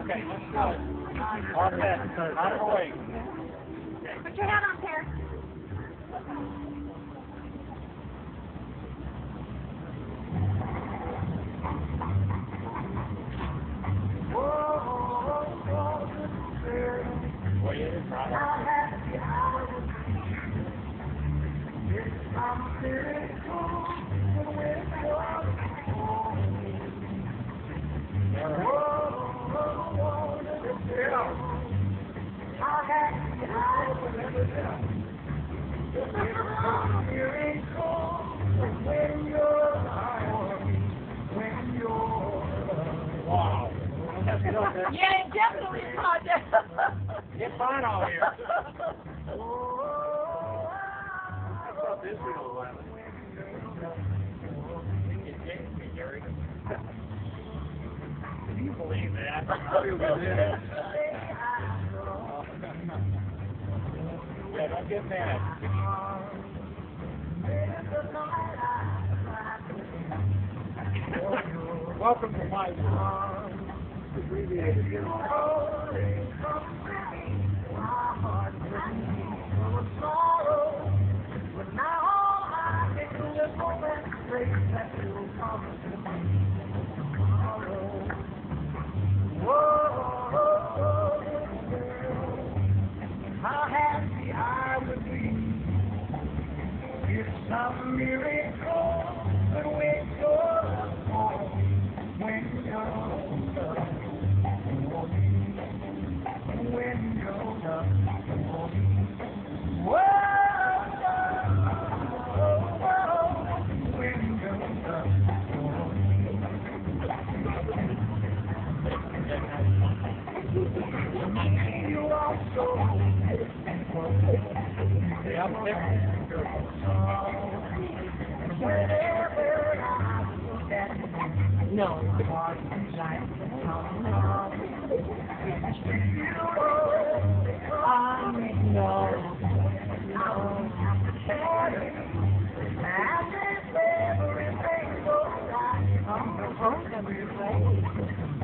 Okay, let's go. On that, out of the way. Put your hat on, Pear. Wow. Yeah, it definitely is hot there. It's fine out here. I thought this was a while. Can you believe that? Yeah, don't get mad. Welcome to my farm. How happy I would be if some miracle could wake your home when you're when you're done. Whoa, when you're done. You are so no. No.